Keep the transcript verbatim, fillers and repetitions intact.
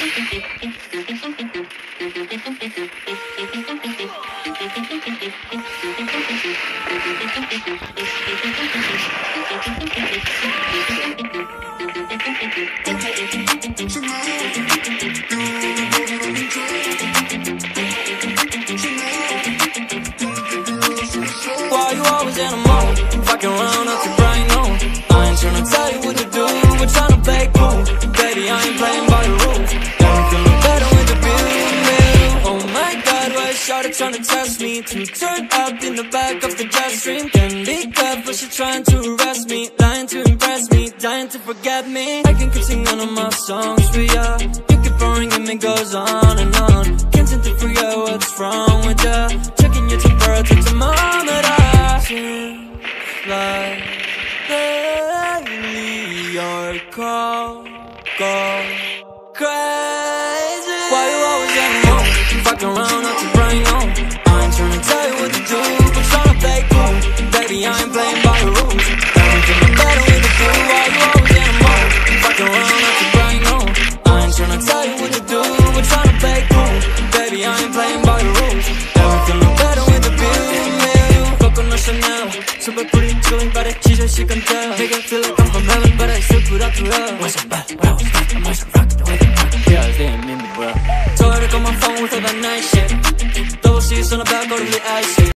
Why you always in a mood? Fucking around up to bright noon. I ain't tryna tell you what to do, we're tryna play cool. Baby, I ain't playing by the rules. Everything look better with the view. Oh my God, why is Shawty tryna test me? To turn up in the back of the jet stream. Can be good, but she trying to arrest me. Lying to impress me, dying to forget me. I can keep singing none of my songs for ya. You keep boring and it goes on and on. Can't seem to figure out what's wrong with ya. Checking your temperature, thermometer. Seems like lately your call go crazy. Why you always in the mood? Fucking around up to brain on. I ain't tryna tell you what to do, but tryna play cool. Baby, I ain't playing by the rules. Everything look better with the view. Why you always in the mood? Fucking around up to brain on. I ain't tryna tell you what to do, but tryna play cool. Baby, I ain't playing by the rules. Everything look better with the view. Coconut Chanel, super pretty, chilling by the cheese and she can tell. Make it feel like I'm from heaven, but I still put up to hell. Was it bad? Well, I was bad, I must have rocked the way they rock. Yeah, they didn't mean me, bro. Told her to call my phone with all that nice shit. Double C's on the back, go to the ice.